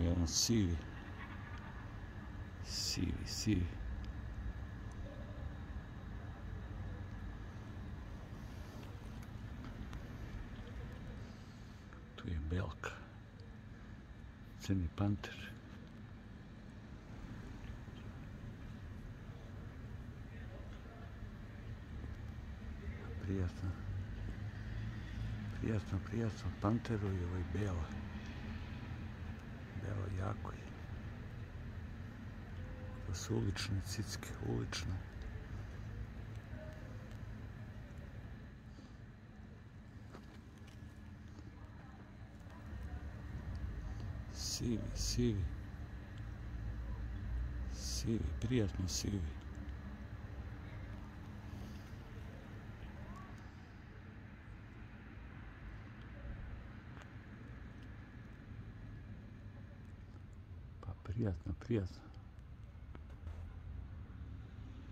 jedan sivi. Sivi. Tu je belka. Crni panter. Prijatno panteru i ovoj bela. Bela jako je. To su ulične cicke, ulične. Sivi, prijatno sivi. Pa prijatno.